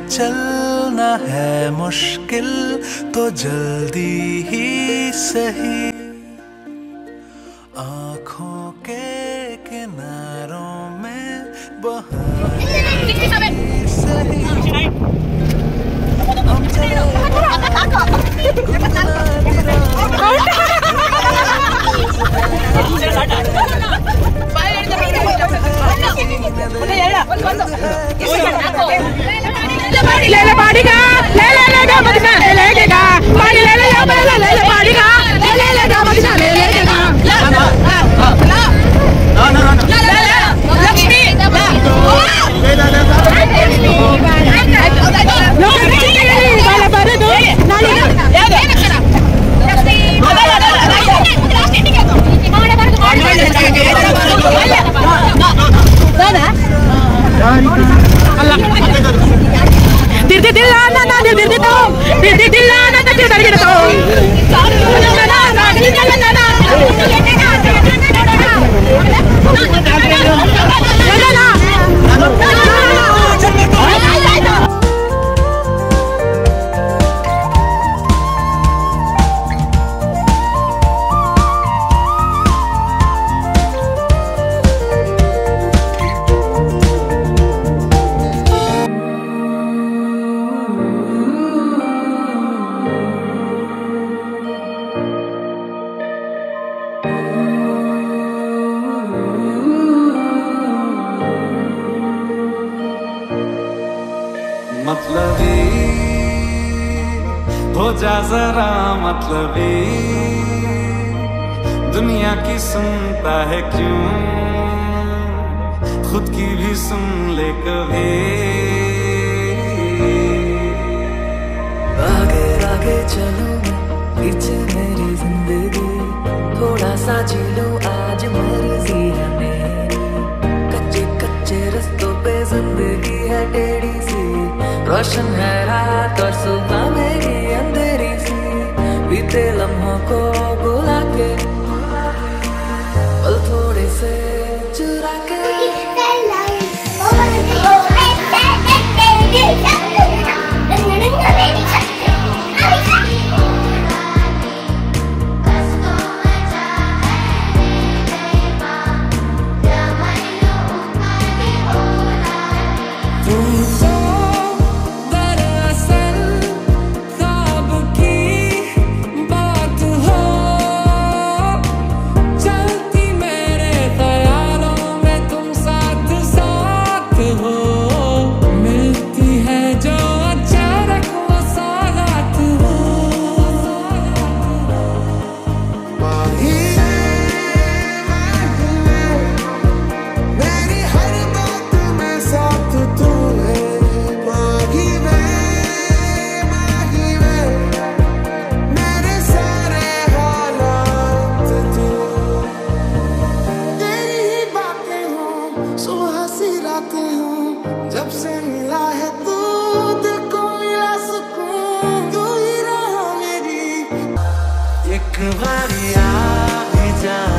चलना है मुश्किल तो जल्दी ही सही, आँखों के किनारों में बहाने सही, हम चले ले ले पानी का ले लेगा मदीना ले लेगा पानी ले ले पानी का ले लेगा मदीना ले लेगा लक्ष्मी मतलबी हो जा जरा मतलबी, दुनिया की सुनता है क्यों, खुद की भी सुन ले कभी। आगे आगे चलूं पीछे मेरी जिंदगी, थोड़ा सा जी लूं आज मर्जी है मेरी, कच्चे कच्चे रस्तों पे जिंदगी है टेढ़ी सी, रोशन है रात और सुबह मेरी अंधेरी सी, बीते लम्हों को बुला के पल थोड़े से चुरा के जब से मिला है तू, दिल को मिला सुकून, तू ही रहा मेरी। एक बार आ भी जा